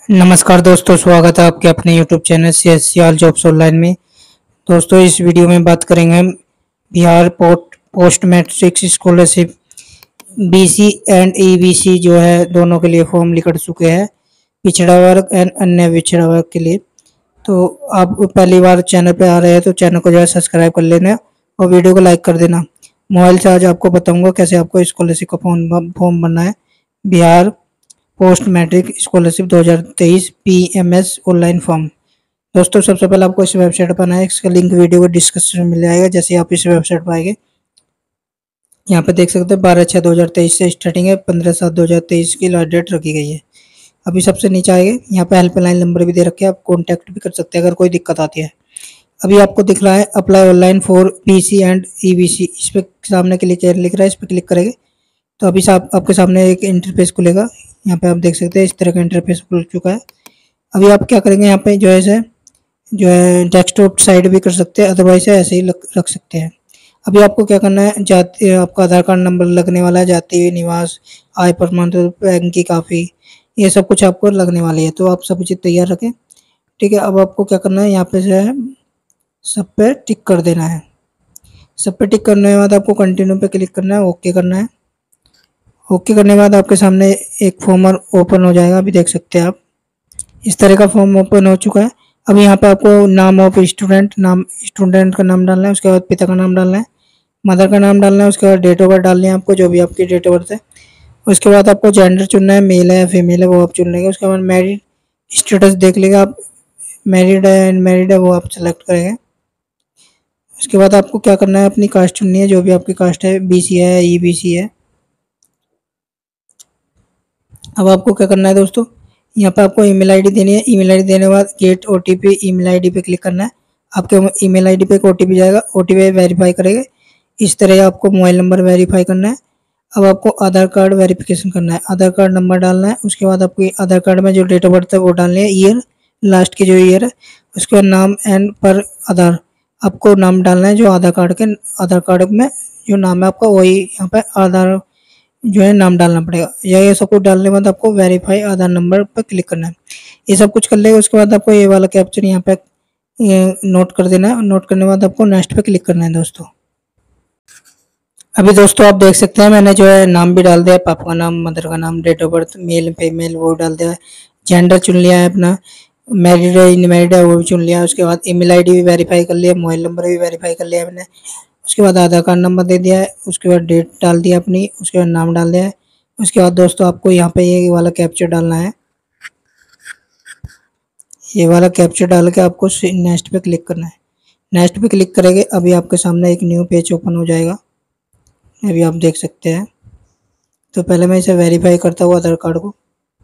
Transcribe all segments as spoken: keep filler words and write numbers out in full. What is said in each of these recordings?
नमस्कार दोस्तों, स्वागत है आपके अपने YouTube channel CSCR jobs online में। दोस्तों, इस वीडियो में बात करेंगे हम Bihar post post matric scholarship BC and EBC जो है दोनों के लिए फॉर्म निकल चुके हैं, पिछड़ा वर्ग एंड अन्य पिछड़ा वर्ग के लिए। तो आप पहली बार चैनल पे आ रहे हैं तो चैनल को जो है सब्सक्राइब कर लेना और वीडियो को लाइक कर देना। मोबाइल से आज आपको बताऊंगा कैसे आपको स्कॉलरशिप का फॉर्म फॉर्म भरना है। बिहार पोस्ट मैट्रिक स्कॉलरशिप दो हज़ार तेईस पीएमएस ऑनलाइन फॉर्म। दोस्तों, सबसे पहले आपको इस वेबसाइट पर आना है। इसका लिंक वीडियो को डिस्क्रिप्शन में मिल जाएगा। जैसे आप इस वेबसाइट पर आएंगे, यहाँ पे देख सकते हैं बारह छः दो हज़ार तेईस से स्टार्टिंग है, पंद्रह सात दो हज़ार तेईस की लास्ट डेट रखी गई है। अभी सबसे नीचे आएंगे, यहाँ पे हेल्पलाइन नंबर भी दे रखे हैं, आप कॉन्टैक्ट भी कर सकते हैं अगर कोई दिक्कत आती है। अभी आपको दिख रहा है apply online for PC and EBC, इस पर सामने क्लिक लिख रहा है, इस पर क्लिक करेंगे तो अभी आप, आपके सामने एक इंटरफेस खुलेगा। यहाँ पे आप देख सकते हैं इस तरह का इंटरफेस खुल चुका है। अभी आप क्या करेंगे, यहाँ पे जो है से जो है डेस्कटॉप साइड भी कर सकते हैं, अदरवाइज ऐसे ही रख सकते हैं। अभी आपको क्या करना है, जाति आपका आधार कार्ड नंबर लगने वाला है, जाति निवास आय प्रमाण पत्र बैंक की काफ़ी, ये सब कुछ आपको लगने वाली है। तो आप सब चीज़ तैयार रखें, ठीक है। अब आपको क्या करना है, यहाँ पे जो है सब पे टिक कर देना है। सब पे टिक करने के बाद आपको कंटिन्यू पे क्लिक करना है, ओके करना है। ओके करने के बाद आपके सामने एक फॉर्म ओपन हो जाएगा। अभी देख सकते हैं आप इस तरह का फॉर्म ओपन हो चुका है। अब यहाँ पे आपको नाम ऑफ स्टूडेंट नाम स्टूडेंट का नाम डालना है, उसके बाद पिता का नाम डालना है, मदर का नाम डालना है, उसके बाद डेट ऑफ बर्थ डालनी है आपको, जो भी आपकी डेट ऑफ बर्थ है। उसके बाद आपको जेंडर चुनना है, मेल है या फीमेल है वो आप चुन लेंगे। उसके बाद मैरिड स्टेटस देख लेगा आप, मैरिड है अनमैरिड है वो आप सेलेक्ट करेंगे। उसके बाद आपको क्या करना है, अपनी कास्ट चुननी है, जो भी आपकी कास्ट है, बीसी है ईबीसी है। अब आपको क्या करना है दोस्तों, यहाँ पे आपको ईमेल आईडी देनी है। ईमेल आईडी देने के बाद गेट ओटीपी ईमेल आईडी पे क्लिक करना है। आपके ईमेल आईडी पे एक ओटीपी जाएगा, ओटीपी वेरीफाई करेंगे। इस तरह आपको मोबाइल नंबर वेरीफाई करना है। अब आपको आधार कार्ड वेरिफिकेशन करना है, आधार कार्ड नंबर डालना है। उसके बाद आपकी आधार कार्ड में जो डेट ऑफ बर्थ है वो डालनी है, ईयर लास्ट की जो ईयर है। उसके बाद नाम एंड पर आधार, आपको नाम डालना है जो आधार कार्ड के आधार कार्ड में जो नाम है आपका वही यहाँ पे आधार जो है नाम डालना पड़ेगा। या ये सब कुछ डालने के बाद आपको वेरीफाई आधार नंबर पर क्लिक करना है। ये सब कुछ कर लेगा, उसके बाद आपको ये वाला कैप्चर यहाँ पे नोट कर देना है। नोट करने के बाद आपको नेक्स्ट पे क्लिक करना है दोस्तों। अभी दोस्तों आप देख सकते हैं मैंने जो है नाम भी डाल दिया, पापा का नाम, मदर का नाम, date of birth, male female वो डाल दिया है, जेंडर चुन लिया है अपना, मैरिड है इनमैरिड है वो भी चुन लिया। उसके बाद ईमेल आईडी भी वेरीफाई कर लिया, मोबाइल नंबर भी वेरीफाई कर लिया मैंने। उसके बाद आधार कार्ड नंबर दे दिया है, उसके बाद डेट डाल दिया अपनी, उसके बाद नाम डाल दिया है। उसके बाद दोस्तों आपको यहाँ पे ये वाला कैप्चर डालना है, ये वाला कैप्चर डाल के आपको नेक्स्ट पे क्लिक करना है। नेक्स्ट पे क्लिक करेंगे, अभी आपके सामने एक न्यू पेज ओपन हो जाएगा, अभी आप देख सकते हैं। तो पहले मैं इसे वेरीफाई करता हूँ आधार कार्ड को।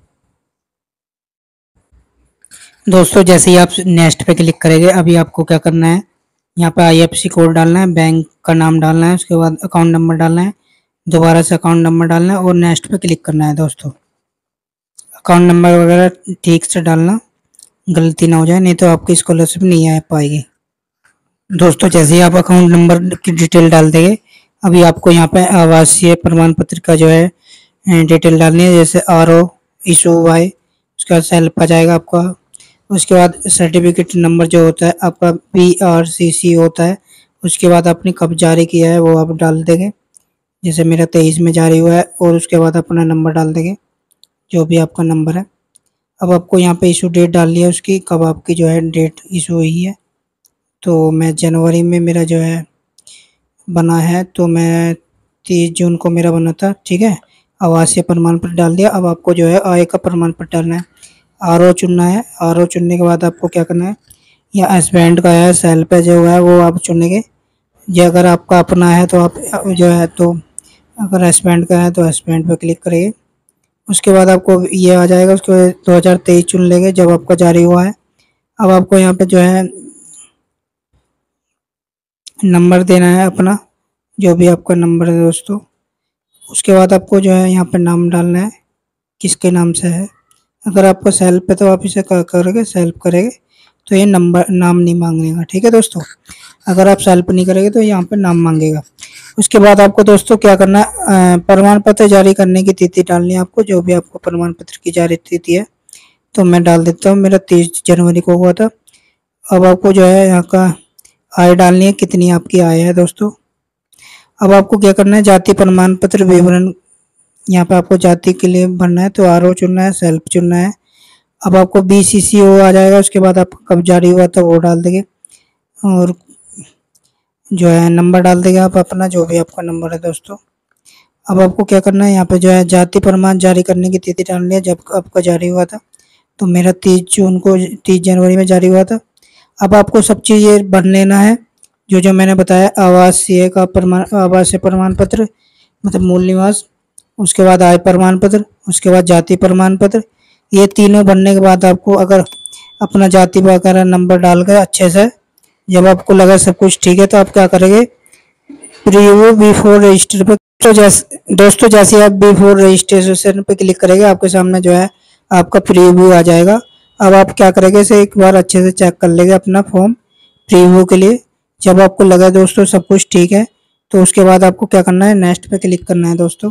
दोस्तों जैसे ही आप नेक्स्ट पे क्लिक करेंगे, अभी आपको क्या करना है, यहाँ पे आईएफएससी कोड डालना है, बैंक का नाम डालना है, उसके बाद अकाउंट नंबर डालना है, दोबारा से अकाउंट नंबर डालना है और नेक्स्ट पे क्लिक करना है। दोस्तों अकाउंट नंबर वगैरह ठीक से डालना, गलती ना हो जाए, नहीं तो आपकी स्कॉलरशिप नहीं आ पाएगी। दोस्तों जैसे ही आप अकाउंट नंबर की डिटेल डाल देंगे, अभी आपको यहाँ पे आवासीय प्रमाण पत्र का जो है डिटेल डालनी है, जैसे आर ओ इशू वाई, उसके बाद सेल्फ आ जाएगा आपका। उसके बाद सर्टिफिकेट नंबर जो होता है आपका पी आर सी सी होता है। उसके बाद आपने कब जारी किया है वो आप डाल देंगे, जैसे मेरा तेईस में जारी हुआ है। और उसके बाद अपना नंबर डाल देंगे, जो भी आपका नंबर है। अब आपको यहाँ पे इशू डेट डालनी है उसकी, कब आपकी जो है डेट इशू हुई है। तो मैं जनवरी में मेरा जो है बना है, तो मैं तीस जून को मेरा बना था, ठीक है। आवासीय प्रमाण पत्र डाल दिया। अब आपको जो है आय का प्रमाण पत्र डालना है, आर ओ चुनना है। आर ओ चुनने के बाद आपको क्या करना है, या हस्बैंड का है सेल्फ है जो है वो आप चुनेंगे। ये अगर आपका अपना है तो आप जो है, तो अगर हस्बैंड का है तो हस्बैंड पर क्लिक करेंगे। उसके बाद आपको ये आ जाएगा, उसके बाद दो हज़ार तेईस चुन लेंगे जब आपका जारी हुआ है। अब आपको यहाँ पे जो है नंबर देना है अपना, जो भी आपका नंबर है दोस्तों। उसके बाद आपको जो है यहाँ पे नाम डालना है, किसके नाम से है। अगर आपको सेल्फ है तो आप इसे करोगे, सेल्फ करेंगे तो ये नंबर नाम नहीं मांगेगा, ठीक है दोस्तों। अगर आप सेल्फ नहीं करेंगे तो यहाँ पे नाम मांगेगा। उसके बाद आपको दोस्तों क्या करना है, प्रमाण पत्र जारी करने की तिथि डालनी है आपको, जो भी आपको प्रमाण पत्र की जारी तिथि है तो मैं डाल देता हूँ, मेरा तीस जनवरी को हुआ था। अब आपको जो है यहाँ का आय डालनी है, कितनी आपकी आय है दोस्तों। अब आपको क्या करना है, जाति प्रमाण पत्र विवरण, यहाँ पे आपको जाति के लिए भरना है, तो आर ओ चुनना है, सेल्फ चुनना है। अब आपको बी सी सी ओ आ जाएगा, उसके बाद आपका कब जारी हुआ था वो डाल देंगे, और जो है नंबर डाल देंगे आप अपना, जो भी आपका नंबर है दोस्तों। अब आपको क्या करना है, यहाँ पे जो है जाति प्रमाण जारी करने की तिथि डालनी है, जब आपका जारी हुआ था। तो मेरा तीस जून को तीस जनवरी में जारी हुआ था। अब आपको सब चीज़ ये भर लेना है जो जो मैंने बताया, आवासीय का प्रमाण, आवासीय प्रमाण पत्र मतलब मूल निवास, उसके बाद आय प्रमाण पत्र, उसके बाद जाति प्रमाण पत्र। ये तीनों भरने के बाद आपको अगर अपना जाति वगैरह नंबर डाल कर अच्छे से, जब आपको लगा सब कुछ ठीक है, तो आप क्या करेंगे, प्रीव्यू बिफोर रजिस्टर पे, तो जैसे दोस्तों जैसे आप बिफोर रजिस्ट्रेशन पे क्लिक करेंगे, आपके सामने जो है आपका प्रीव्यू आ जाएगा। अब आप क्या करेंगे, इसे एक बार अच्छे से चेक कर लेंगे अपना फॉर्म प्रीव्यू के लिए। जब आपको लगा दोस्तों सब कुछ ठीक है, तो उसके बाद आपको क्या करना है, नेक्स्ट पे क्लिक करना है दोस्तों।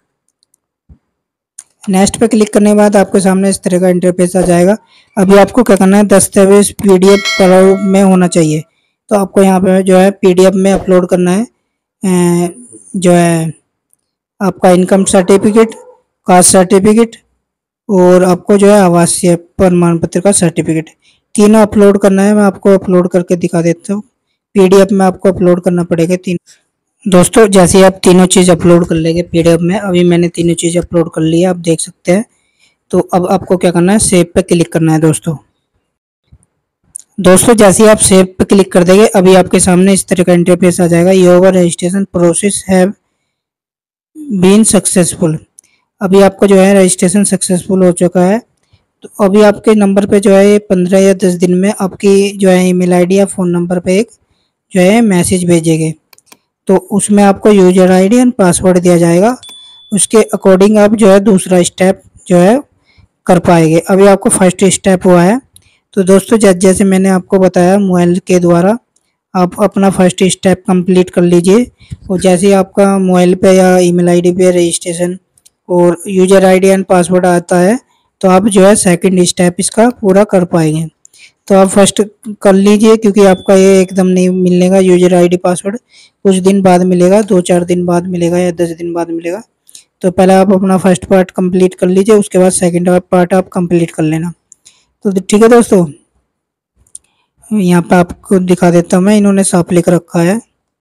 नेक्स्ट पे क्लिक करने के बाद आपके सामने इस तरह का इंटरफेस आ जाएगा। अभी आपको क्या करना है, दस्तावेज पीडीएफ प्रारूप में होना चाहिए, तो आपको यहाँ पे जो है पीडीएफ में अपलोड करना है, जो है आपका इनकम सर्टिफिकेट, कास्ट सर्टिफिकेट, और आपको जो है आवासीय प्रमाण पत्र का सर्टिफिकेट, तीनों अपलोड करना है। मैं आपको अपलोड करके दिखा देता हूँ, पीडीएफ में आपको अपलोड करना पड़ेगा तीन। दोस्तों जैसे आप तीनों चीज़ अपलोड कर लेंगे पीडीएफ में, अभी मैंने तीनों चीज़ अपलोड कर ली है, आप देख सकते हैं। तो अब आपको क्या करना है, सेव पे क्लिक करना है दोस्तों। दोस्तों जैसे आप सेव पे क्लिक कर देंगे, अभी आपके सामने इस तरह का इंटरफेस आ जाएगा, your registration process have been successful. अभी आपका जो है रजिस्ट्रेशन सक्सेसफुल हो चुका है। तो अभी आपके नंबर पे जो है ये पंद्रह या दस दिन में आपकी जो है ईमेल आईडी या फ़ोन नंबर पे एक जो है मैसेज भेजेंगे, तो उसमें आपको यूजर आईडी एंड पासवर्ड दिया जाएगा। उसके अकॉर्डिंग आप जो है दूसरा स्टेप जो है कर पाएंगे। अभी आपको फर्स्ट स्टेप हुआ है। तो दोस्तों जैसे मैंने आपको बताया, मोबाइल के द्वारा आप अपना फर्स्ट स्टेप कंप्लीट कर लीजिए, और जैसे ही आपका मोबाइल पे या ईमेल आईडी पे रजिस्ट्रेशन और यूजर आईडी एंड पासवर्ड आता है, तो आप जो है सेकंड स्टेप इसका पूरा कर पाएंगे। तो आप फर्स्ट कर लीजिए, क्योंकि आपका ये एकदम नहीं मिलेगा यूजर आईडी पासवर्ड, कुछ दिन बाद मिलेगा, दो चार दिन बाद मिलेगा या दस दिन बाद मिलेगा। तो पहले आप अपना फर्स्ट पार्ट कंप्लीट कर लीजिए, उसके बाद सेकंड पार्ट आप कंप्लीट कर लेना। तो ठीक है दोस्तों, यहाँ पे आपको दिखा देता हूँ मैं, इन्होंने साफ लिख रखा है,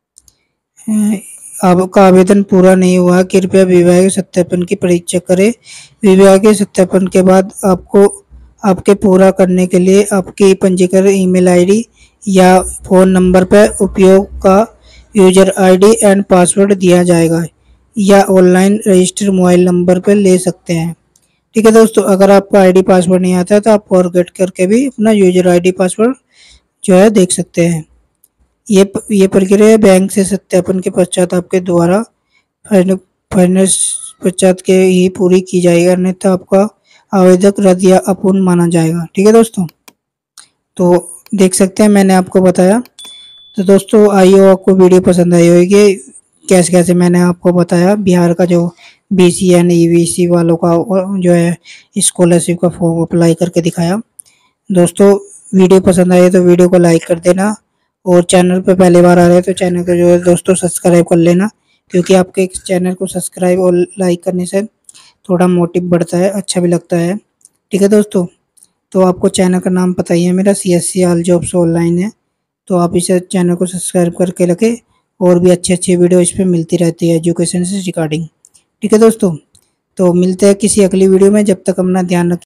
आपका आवेदन पूरा नहीं हुआ, कृपया विवाह के सत्यापन की प्रतीक्षा करें। विवाह के सत्यापन के बाद आपको आपके पूरा करने के लिए आपकी पंजीकृत ईमेल आईडी या फ़ोन नंबर पर उपयोग का यूजर आईडी एंड पासवर्ड दिया जाएगा, या ऑनलाइन रजिस्टर मोबाइल नंबर पर ले सकते हैं। ठीक है दोस्तों, अगर आपका आईडी पासवर्ड नहीं आता है तो आप फॉरगेट करके भी अपना यूजर आईडी पासवर्ड जो है देख सकते हैं। ये ये प्रक्रिया बैंक से सत्यापन के पश्चात आपके द्वारा फाइनेंस पश्चात के ही पूरी की जाएगी, अन्यथा आपका आवेदक रद्द या अपूर्ण माना जाएगा। ठीक है दोस्तों, तो देख सकते हैं मैंने आपको बताया। तो दोस्तों आइए आपको वीडियो पसंद आई होगी, कैसे कैसे मैंने आपको बताया बिहार का जो B C and E B C वालों का जो है स्कॉलरशिप का फॉर्म अप्लाई करके दिखाया। दोस्तों वीडियो पसंद आए तो वीडियो को लाइक कर देना, और चैनल पे पहली बार आ रहे हैं तो चैनल को जो है दोस्तों सब्सक्राइब कर लेना, क्योंकि आपके चैनल को सब्सक्राइब और लाइक करने से थोड़ा मोटिव बढ़ता है, अच्छा भी लगता है। ठीक है दोस्तों, तो आपको चैनल का नाम पता ही है, मेरा C S C all jobs online है, तो आप इसे चैनल को सब्सक्राइब करके रखें, और भी अच्छी अच्छी वीडियो इस पर मिलती रहती है एजुकेशन से रिगार्डिंग। ठीक है दोस्तों, तो मिलते हैं किसी अगली वीडियो में, जब तक अपना ध्यान रखें।